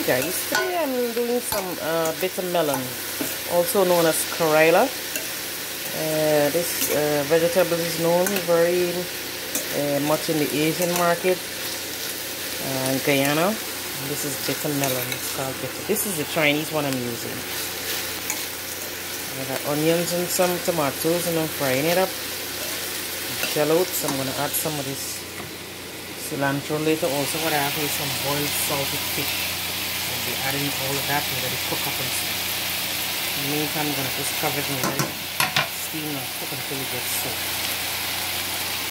Hi guys, today I'm doing some bitter melon, also known as Karela. This vegetable is known very much in the Asian market in Guyana. This is bitter melon. It's called bitter. This is the Chinese one I'm using. I got onions and some tomatoes and I'm frying it up. Shallots. I'm gonna add some of this cilantro later. Also, what I have is some boiled salted fish. I'll be adding all of that and let it cook up and stuff. In the meantime, I'm gonna just cover it and let it steam and cook until it gets soaked.